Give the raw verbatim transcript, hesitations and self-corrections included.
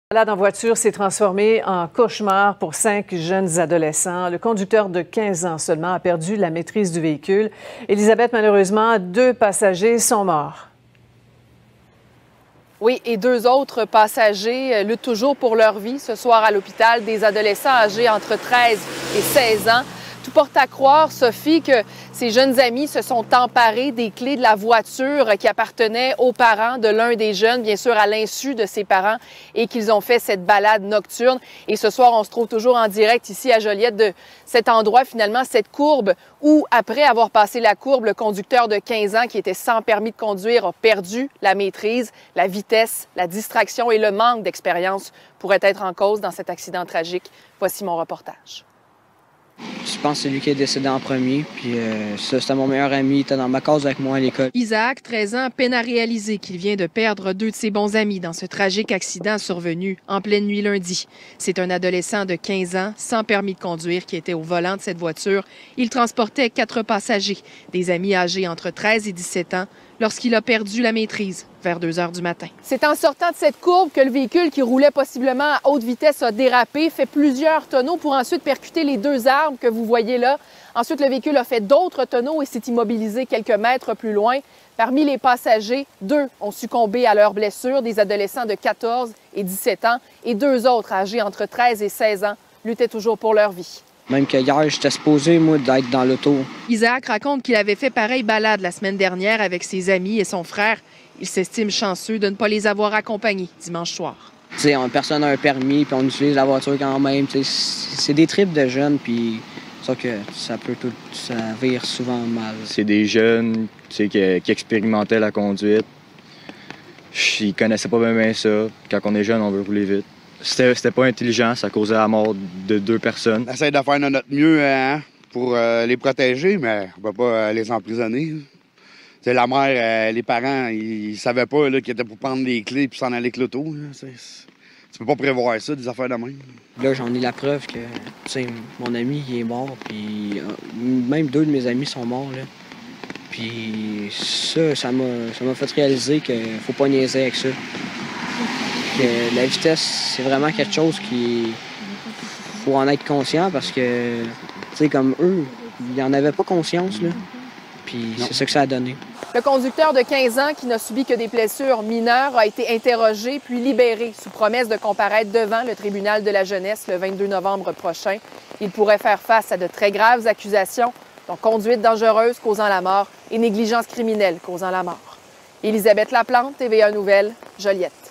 La balade en voiture s'est transformée en cauchemar pour cinq jeunes adolescents. Le conducteur de quinze ans seulement a perdu la maîtrise du véhicule. Élisabeth, malheureusement, deux passagers sont morts. Oui, et deux autres passagers luttent toujours pour leur vie ce soir à l'hôpital, des adolescents âgés entre treize et seize ans. Tout porte à croire, Sophie, que ces jeunes amis se sont emparés des clés de la voiture qui appartenait aux parents de l'un des jeunes, bien sûr à l'insu de ses parents, et qu'ils ont fait cette balade nocturne. Et ce soir, on se trouve toujours en direct ici à Joliette de cet endroit, finalement, cette courbe où, après avoir passé la courbe, le conducteur de quinze ans qui était sans permis de conduire a perdu la maîtrise, la vitesse, la distraction et le manque d'expérience pourraient être en cause dans cet accident tragique. Voici mon reportage. Je pense que c'est lui qui est décédé en premier. Puis euh, ça, c'était mon meilleur ami. Il était dans ma case avec moi à l'école. Isaac, treize ans, peine à réaliser qu'il vient de perdre deux de ses bons amis dans ce tragique accident survenu en pleine nuit lundi. C'est un adolescent de quinze ans, sans permis de conduire, qui était au volant de cette voiture. Il transportait quatre passagers, des amis âgés entre treize et dix-sept ans, lorsqu'il a perdu la maîtrise vers deux heures du matin. C'est en sortant de cette courbe que le véhicule qui roulait possiblement à haute vitesse a dérapé, fait plusieurs tonneaux pour ensuite percuter les deux arbres que vous voyez là. Ensuite, le véhicule a fait d'autres tonneaux et s'est immobilisé quelques mètres plus loin. Parmi les passagers, deux ont succombé à leurs blessures, des adolescents de quatorze et dix-sept ans, et deux autres âgés entre treize et seize ans luttaient toujours pour leur vie. Même que hier, j'étais supposé, moi, d'être dans l'auto. Isaac raconte qu'il avait fait pareille balade la semaine dernière avec ses amis et son frère. Il s'estime chanceux de ne pas les avoir accompagnés dimanche soir. Tu sais, personne n'a un permis, puis on utilise la voiture quand même. C'est des tripes de jeunes, puis ça que ça peut tout, ça vire souvent mal. C'est des jeunes, tu sais, qui, qui expérimentaient la conduite. Ils connaissaient pas bien, bien ça. Quand on est jeune, on veut rouler vite. C'était pas intelligent, ça causait la mort de deux personnes. On essaie de faire de notre mieux hein, pour euh, les protéger, mais on peut pas euh, les emprisonner. T'sais, la mère, euh, les parents, ils, ils savaient pas qu'ils étaient pour prendre les clés et s'en aller avec l'auto. Tu peux pas prévoir ça, des affaires de même. Là, j'en ai la preuve que mon ami il est mort, puis euh, même deux de mes amis sont morts. Là. Puis ça, ça m'a fait réaliser qu'il faut pas niaiser avec ça. Que la vitesse, c'est vraiment quelque chose qui faut en être conscient parce que, tu sais, comme eux, ils n'en avaient pas conscience, là. Puis c'est ça que ça a donné. Le conducteur de quinze ans, qui n'a subi que des blessures mineures, a été interrogé puis libéré sous promesse de comparaître devant le tribunal de la jeunesse le vingt-deux novembre prochain. Il pourrait faire face à de très graves accusations, dont conduite dangereuse causant la mort et négligence criminelle causant la mort. Élisabeth Laplante, T V A Nouvelles, Joliette.